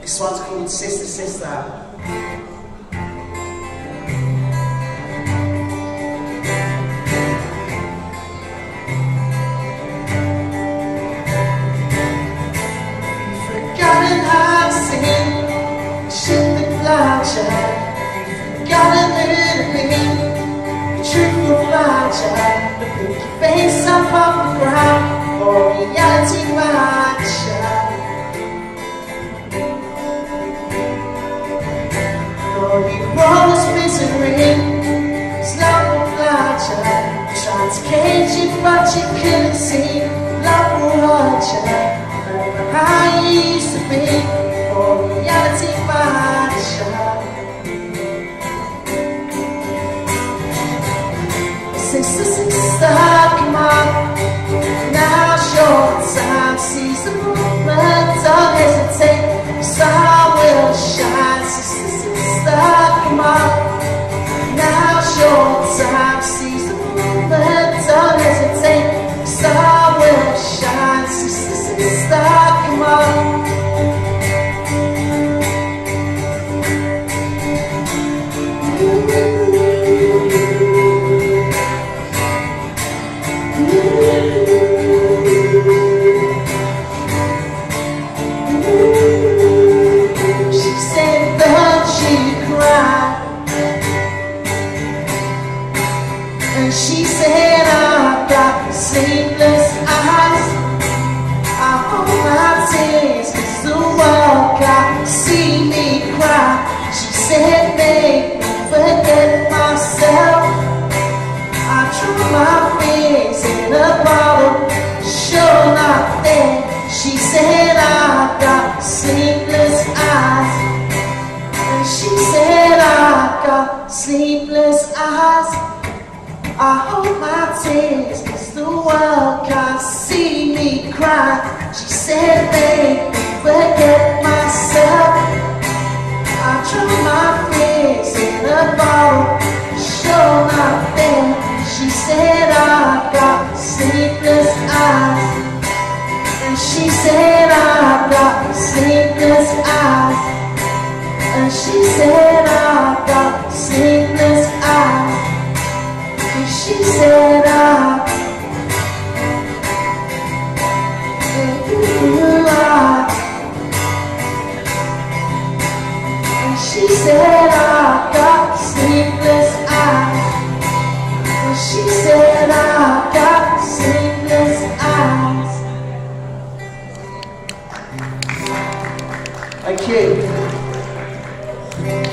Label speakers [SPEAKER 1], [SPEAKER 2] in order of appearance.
[SPEAKER 1] This one's called Sister Sister.
[SPEAKER 2] Pick your face up off the ground for reality, my child. Lord, you brought us misery, it's love will fly, child. Tried to cage you, but you couldn't see. Love will hurt, child. Remember how you used to be for reality, my child. Sister, sister, come on. Now's your time. Seize the moment, don't hesitate. The star will shine. Sister, sister, come on. Now's your time. Seize the moment, don't hesitate. The star will shine. Sister, sister, come on. She said that she cried, and she said I've got sleepless eyes. I hold my tears 'cause the world can't see me cry. She said make me forget myself. I drown my fears in a bottle, sure not there. She said I've got sleepless eyes, and she said I've got sleepless eyes. I hold my tears 'cause the world can't see me cry. She said make me forget myself. I drown my fears in a bottle, sure not there. She said I've got sleepless eyes, and she said I've got sleepless eyes, and she said I've got sleepless eyes, and she said and she said I've got sleepless eyes. She said I've got sleepless eyes.
[SPEAKER 1] Thank you.